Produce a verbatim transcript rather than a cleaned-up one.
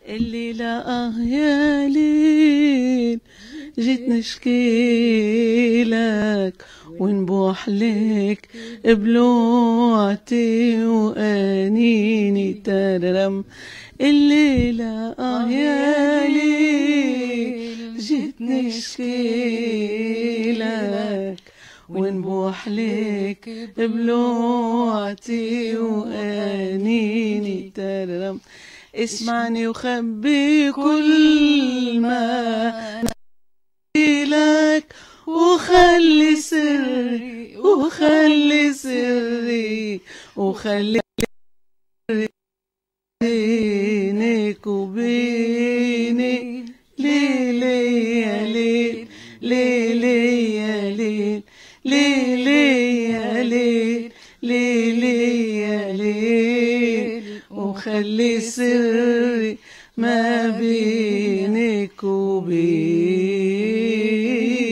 الليلة اه يا ليل جيت نشكيلك ونبوح لك بلوعتي وانيني تررم. الليلة اه يا ليل جيت نشكيلك ونبوح لك بلوعتي وانيني تررم. اسمعني وخبي كل ما لك وخلي سري وخلي سري وخلي بينك وبيني ليلي يا ليل ليلي يا ليل ليلي يا ليل ليلي يا ليل وخلي سري ما بينك وبيني.